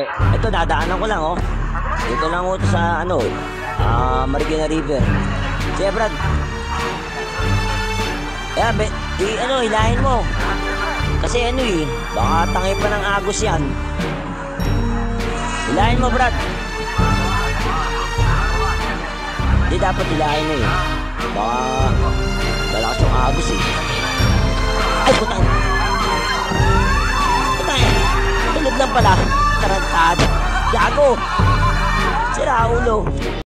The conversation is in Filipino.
Ito, dadaanan ko lang, oh. Dito lang ako sa, ano, Marikina River. Sige, Brad. Kaya, hilahin mo. Kasi ano eh, baka tangay pa ng agos yan. Hilahin mo, Brad. Hindi dapat hilahin mo eh. Baka malakas yung agos eh. Ay, putang. Putang. Tulog lang pala. Tarantado. Gago. Sira ulo.